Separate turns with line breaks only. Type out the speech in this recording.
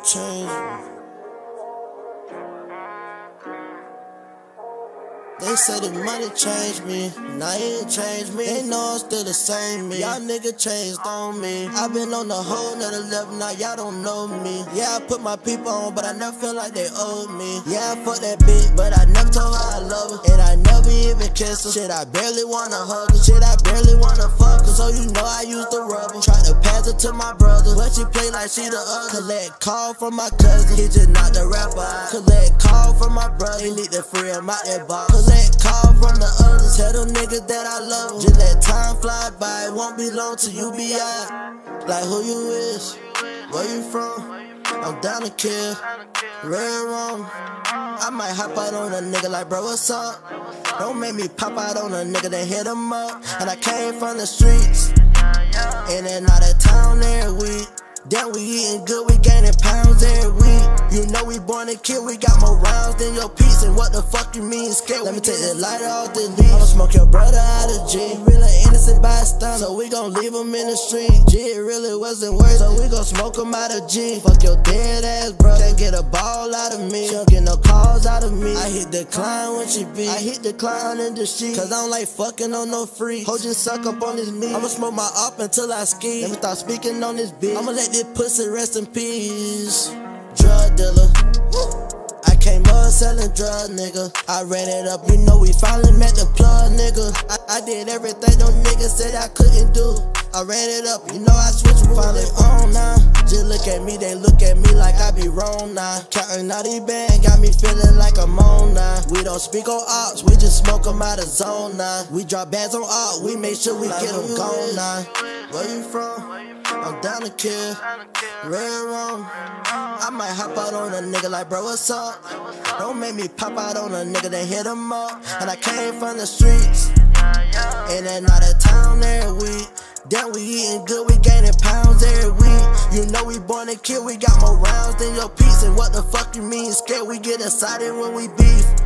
changed me. They say the money changed me, nah, it ain't changed me. They know I'm still the same me. Y'all nigga changed on me. I been on a whole nother level, now y'all don't know me. Yeah, I put my people on, but I never feel like they owed me. Yeah, I fuck that bitch, but I never told her I love her. And I never even kissed her. Shit, I barely wanna hug her. Shit, I barely wanna fuck her. So you know I used to rub her. Tried to pass it to my brother, but she play like she the other. Collect call from my cousin, he just knocked the rapper out. Collect call from my brother, he need to free him out that box. Collect call from the others, tell them niggas that I love them. Just let time fly by, it won't be long till you be out. Like who you is, where you from, I'm down to kill, red wrong. I might hop out on a nigga like bro what's up. Don't make me pop out on a nigga, then hit him up. And I came from the streets, in and out of town every week. Damn, we eating good, we gaining pounds every week. You know we born to kill, we got more rounds than your piece. And what the fuck you mean scared? Let me take the lighter off the leash. I'ma smoke your brother out of G. Really innocent bystander, so we gon' leave him in the street. G, it really wasn't worth, so we gon' smoke him out of G. Fuck your dead ass brother, can't get a ball out of me. She don't get no calls out of me. I hit decline when she beat, I hit decline in the sheet. Cause I don't like fucking on no free. Ho just suck up on this meat. I'ma smoke my up until I ski. Let me start speaking on this bitch. I'ma let this pussy rest in peace. Drug dealer, I came up selling drugs, nigga. I ran it up, you know we finally met the plug, nigga. I did everything them niggas said I couldn't do. I ran it up, you know I switched finally on now. Just look at me, they look at me like I be wrong now. Counting all these bands, got me feeling like I'm on now. We don't speak on ops, we just smoke them out of zone now. We drop bands on op, we make sure we get them gone now. Where you from? I'm down to kill, red wrong. I might hop out on a nigga like bro what's up. Don't make me pop out on a nigga, then hit him up. And I came from the streets, in and out of town every week. Damn, we eating good, we gaining pounds every week. You know we born to kill, we got more rounds than your piece. And what the fuck you mean scared? We get excited when we beef.